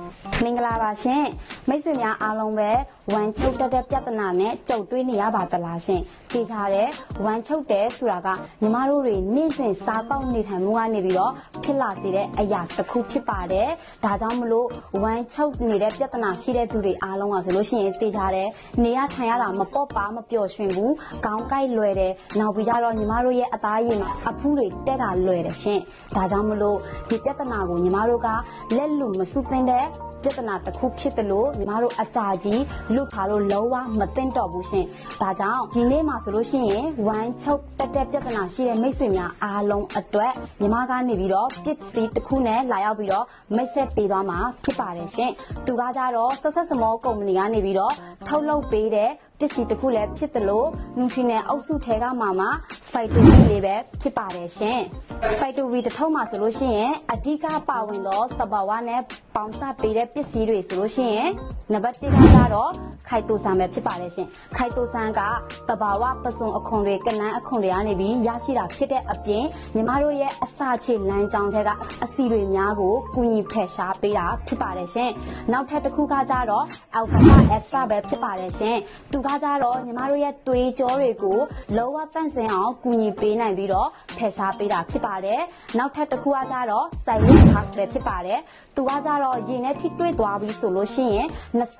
မင်္ဂလာပါရှင်မိတ်ဆွေများအားလုံးပဲဝမ်းချုပ်တက်တဲ့ပြဿနာနဲ့ကြုံတွေ့နေရပါသလားရှင်သိကြတဲ့ဝမ်းချုပ်တဲ့ဆိုတာကညီမတို့တွေနေ့စဉ်စားတောက်နေထိုင်မှုကနေပြီးတော့ဖြစ်လာစေတဲ့အရာတစ်ခုဖြစ်ပါတယ်ဒါကြောင့်မလို့ဝမ်းချုပ်နေတဲ့ပြဿနာရှိတဲ့သူတွေအားလုံးကဆိုလို့ရှိရင်သိကြတဲ့နေရထိုင်ရတာမပေါ့ပါမပျော်ရွှင်ဘူးခေါင်းကိုက်လွယ်တယ်နောက်ပြီးကြတော့ညီမတို့ရဲ့အသားရည်မှာအဖူးတွေတက်တာလွယ်တယ်ရှင်ဒါကြောင့်မလို့ဒီပြဿနာကိုညီမတို့ကလက်လူမစုသိမ့်တဲ့ပြဿနာတစ်ခုဖြစ်တယ်လို့ညီမတို့အကြာကြီးလွတ်ထားလို့လုံးဝမသိမ့်တော့ဘူးရှင်ဒါကြောင့်ဒီနေ့မှာဆိုလို့ရှိရင်ဝမ်းချုပ်တက်တဲ့ပြဿနာရှိတဲ့မိတ်ဆွေများအားလုံးအတွက်ညီမကနေပြီးတော့ပစ္စည်းတစ်ခုနဲ့လာရောက်ပြီးတော့မိတ်ဆက်ပေးသွားမှာဖြစ်ပါတယ်ရှင်သူကကြတော့ဆက်ဆက်စမောကုမ္ပဏီကနေပြီးတော့ထုတ်လုပ်ပေးတဲ့ပစ္စည်းတစ်ခုလည်းဖြစ်တယ်လို့နျူထရီနယ်အုပ်စုထဲကမှဖိုက်တိုဗီလေးပဲဖြစ်ပါတယ်ရှင်ဖိုက်တိုဗီတစ်ထုပ်မှာဆိုလို့ရှိရင်အဓိကပါဝင်သောသဘာဝနဲ့ပေါင်းစပ်ပေးတဲ့ပစ္စည်းတွေဆိုလို့ရှိရင်နံပါတ်1ကတော့ခိုက်တိုဆန်ပဲဖြစ်ပါတယ်ရှင်ခိုက်တိုဆန်ကသဘာဝပစုံအခွန်တွေကနန်းအခွန်တွေကနေပြီးရရှိတာဖြစ်တဲ့အပြင်ညီမတို့ရဲ့အစာချေလမ်းကြောင်းထဲကအဆီတွေများကိုကူညီဖယ်ရှားပေးတာဖြစ်ပါတယ်ရှင်နောက်ထပ်တစ်ခုကကြတော့ Alpha Extra ပဲဖြစ်ပါတယ်ရှင်သူကကြတော့ညီမတို့ရဲ့သွေးကြောတွေကိုလောဝတန့်စင်အောင်ကူညီပေးနိုင်ပြီးတော့ဖယ်ရှားပေးတာဖြစ်ပါတယ်နောက်ထပ်တစ်ခုကကြတော့ Silent Heart ပဲဖြစ်ပါတယ်သူကကြတော့ရေနဲ့ထိတွေ့သွားပြီးဆိုလို့ရှိရင်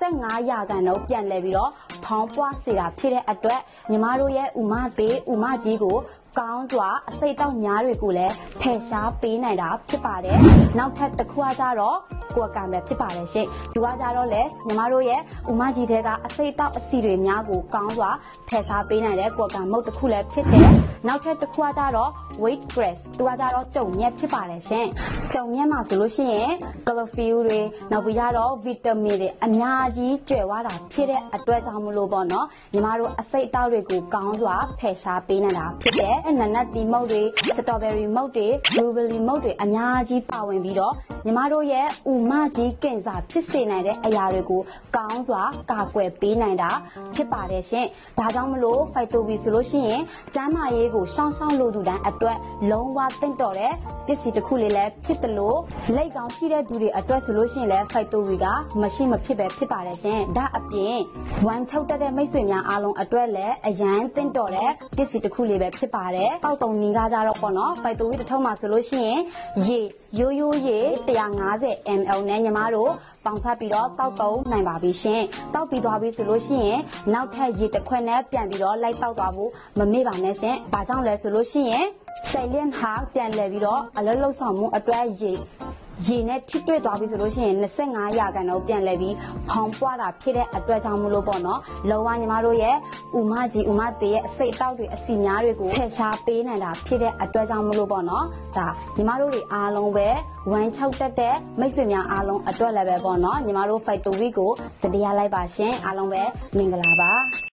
25ရာခိုင်နှုန်းပြန်လဲပြီးတော့ဖောင်းပွားစေတာဖြစ်တဲ့အတွက်ညီမတို့ရဲ့ဥမသေးဥမကြီးကိုကောင်းစွာအစိတ်တောက်များတွေကိုလည်းဖယ်ရှားပေးနိုင်တာဖြစ်ပါတယ်နောက်ထပ်တစ်ခုကကြတော့ကိုယ်ကံပဲဖြစ်ပါတယ်ရှင်သူကကြတော့လေညီမတို့ရဲ့ဥမကြီးတွေကအစိတ်တောက်အစီတွေများကိုကောင်းစွာဖယ်ရှားပေးနိုင်တဲ့ကိုယ်ကံမုတ်တစ်ခုလည်းဖြစ်တယ်နောက်ထပ်တစ်ခုကကြတော့ weight grass သူကကြတော့ကြုံညက်ဖြစ်ပါတယ်ရှင်ကြုံညက်မှာဆိုလို့ရှိရင် chlorophyll တွေနောက်ပြီးတော့ vitamin တွေအများကြီးကျွဲဝတာဖြစ်တဲ့အတွက်ကြောင့်မလို့ပေါ့နော်ညီမတို့အစိတ်တောက်တွေကိုကောင်းစွာဖယ်ရှားပေးနိုင်တာဖြစ်တယ်နနတ်တီမုတ်တွေ strawberry မုတ်တွေ blueberry မုတ်တွေအများကြီးပါဝင်ပြီးတော့ညီမတို့ရဲ့ဥမကြီးကင်ဆာဖြစ်စေနိုင်တဲ့အရာတွေကိုကောင်းစွာကာကွယ်ပေးနိုင်တာဖြစ်ပါတယ်ရှင်ဒါကြောင့်မလို့ဖိုက်တိုဗီဆိုလို့ရှိရင်ကျန်းမာရေးကိုရှောင်းရှောင်းလို့သူတိုင်းအတွက်လုံးဝသင့်တော်တဲ့ပစ္စည်းတစ်ခုလေးလည်းဖြစ်တယ်လို့လက်ကောင်းရှိတဲ့သူတွေအတွက်ဆိုလို့ရှိရင်လည်းဖိုက်တိုဗီကမရှိမဖြစ်ပဲဖြစ်ပါတယ်ရှင်ဒါအပြင်ဝမ်းချုပ်တက်တဲ့မိတ်ဆွေများအားလုံးအတွက်လည်းအရန်သင့်တော်တဲ့ပစ္စည်းတစ်ခုလေးပဲဖြစ်ပါတယ်တောက်တုံနီးကားကြတော့ပေါ့နော်ဖိုက်တိုဗီတစ်ထုပ်မှာဆိုလို့ရှိရင်ရေရိုးရေ150 ml နဲ့ညီမတို့ပေါင်းစားပြီးတော့တောက်တုံနိုင်ပါပြီရှင်တောက်ပြီးသွားပြီဆိုလို့ရှိရင်နောက်ထပ်ရေတစ်ခွက်နဲ့ပြန်ပြီးတော့လိုက်တောက်သွားဖို့မမေ့ပါနဲ့ရှင်ဘာကြောင့်လဲဆိုလို့ရှိရင် Silent Heart ပြန်လဲပြီးတော့အလုံးလုံးဆောင်မှုအတွက်ရေနဲ့ထိတွေ့သွားပြီဆိုလို့ရှိရင်25ရာခိုင်နှုန်းပြန်လဲပြီးဖောင်းပွားတာဖြစ်တဲ့အတွက်ကြောင့်မလို့ပေါ့နော်လောကညီမတို့ရဲ့ဥမကြီးဥမသေးရဲ့အစိတ်အတောက်တွေအစီများတွေကိုဖယ်ရှားပေးနိုင်တာဖြစ်တဲ့အတွက်ကြောင့်မလို့ပေါ့နော်ဒါညီမတို့တွေအားလုံးပဲဝမ်းချောက်တက်တဲ့မိတ်ဆွေများအားလုံးအတွက်လည်းပဲပေါ့နော်ညီမတို့ Fight to Week ကိုတတိယလိုက်ပါရှင်အားလုံးပဲမင်္ဂလာပါ